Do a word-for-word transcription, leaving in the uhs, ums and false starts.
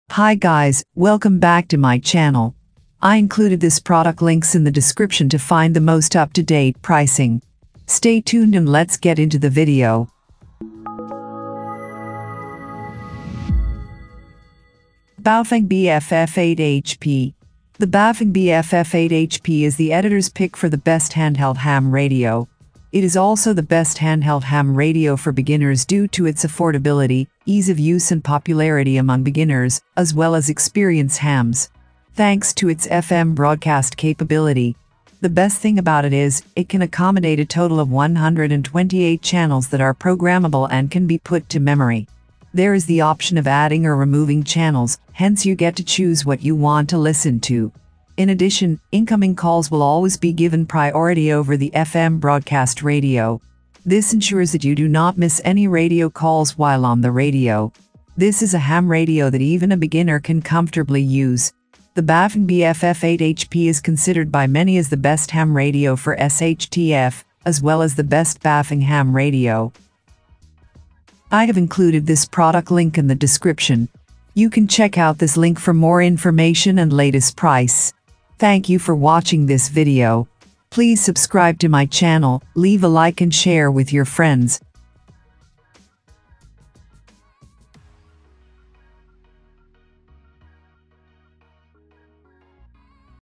Hi guys, welcome back to my channel. I included this product links in the description to find the most up-to-date pricing. Stay tuned and let's get into the video. Baofeng B F F eight H P. The Baofeng B F F eight H P is the editor's pick for the best handheld ham radio. It is also the best handheld ham radio for beginners due to its affordability, ease of use and popularity among beginners, as well as experienced hams. Thanks to its F M broadcast capability. The best thing about it is, it can accommodate a total of one hundred twenty-eight channels that are programmable and can be put to memory. There is the option of adding or removing channels, hence you get to choose what you want to listen to. In addition, incoming calls will always be given priority over the F M broadcast radio. This ensures that you do not miss any radio calls while on the radio. This is a ham radio that even a beginner can comfortably use. The Baofeng B F F eight H P is considered by many as the best ham radio for S H T F, as well as the best Baofeng ham radio. I have included this product link in the description. You can check out this link for more information and latest price. Thank you for watching this video. Please subscribe to my channel, leave a like and share with your friends.